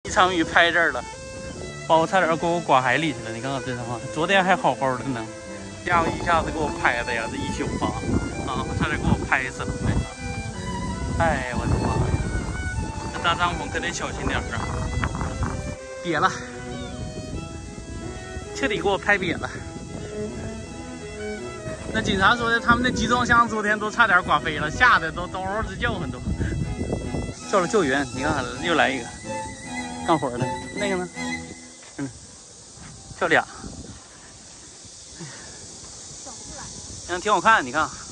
一场雨拍这儿了，把我差点给我刮海里去了。你看看这他妈，昨天还好好的呢，家伙一下子给我拍的呀，这1.8宿啊，差点给我拍死了。哎呀，我的妈呀！这搭帐篷可得小心点啊！瘪了，彻底给我拍瘪了。那警察说的，他们的集装箱昨天都差点刮飞了，吓得都嗷嗷直叫，很多。叫了救援，你看又来一个干活的，那个呢？叫俩， 找不来。 挺好看，你看。